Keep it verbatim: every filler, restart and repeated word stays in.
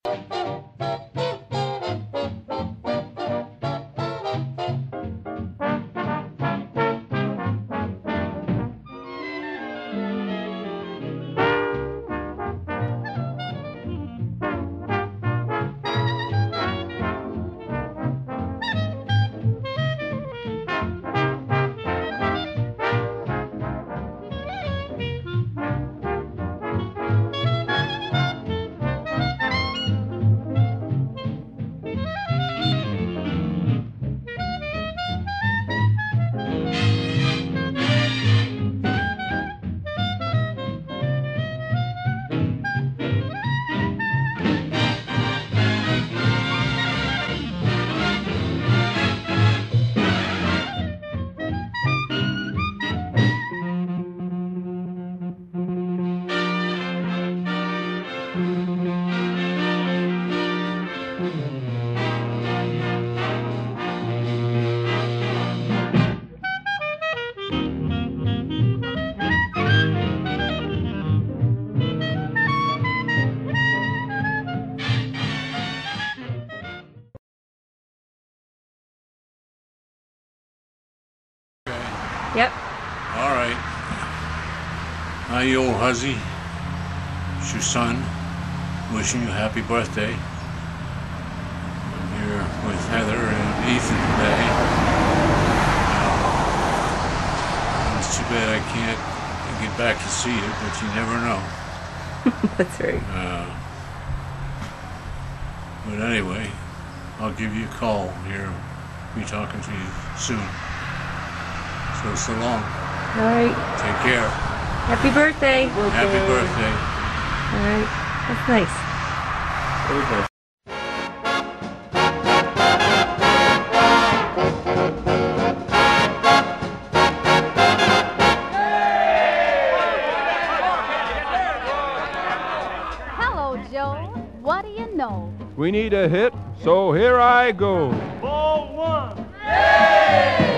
Yep. All right. Hi, you old huzzy. It's your son. Wishing you a happy birthday. I'm here with Heather and Ethan today. Uh, it's too bad I can't get back to see you, but you never know. That's right. Uh, but anyway, I'll give you a call here. Be talking to you soon. So, so long. All right. Take care. Happy birthday. Happy birthday. All right. That's nice. Okay. Hello, Joe. What do you know? We need a hit, so here I go. Ball one. Yay!